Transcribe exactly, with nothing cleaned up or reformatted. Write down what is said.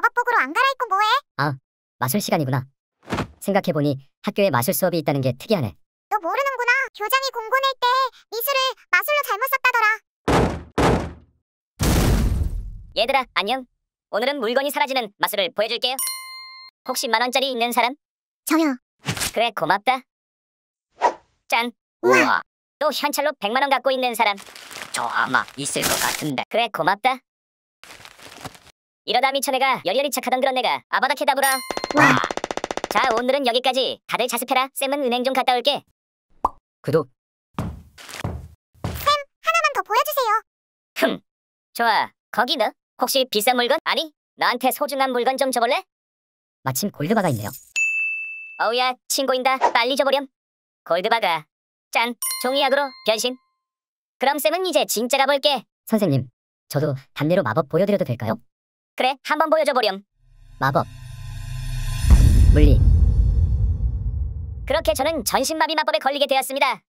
마법복으로 안 갈아입고 뭐해? 아, 마술 시간이구나. 생각해보니 학교에 마술 수업이 있다는 게 특이하네. 너 모르는구나. 교장이 공고 낼 때 미술을 마술로 잘못 썼다더라. 얘들아, 안녕. 오늘은 물건이 사라지는 마술을 보여줄게요. 혹시 만원짜리 있는 사람? 저요. 그래, 고맙다. 짠. 우와. 우와. 또 현찰로 백만원 갖고 있는 사람? 저 아마 있을 것 같은데. 그래, 고맙다. 이러다 미쳐내가 여리여리 착하던 그런 내가 아바다 케다브라. 와. 자, 오늘은 여기까지. 다들 자습해라. 쌤은 은행 좀 갔다 올게. 구독. 하나만 더 보여주세요. 흠. 좋아. 거기 너 혹시 비싼 물건? 아니, 나한테 소중한 물건 좀 줘볼래? 마침 골드바가 있네요. 어우야, 친구인다. 빨리 줘보렴. 골드바가. 짠. 종이약으로 변신. 그럼 쌤은 이제 진짜 가볼게. 선생님, 저도 답례로 마법 보여드려도 될까요? 그래, 한번 보여줘보렴. 마법. 물리. 그렇게 저는 전신마비 마법에 걸리게 되었습니다.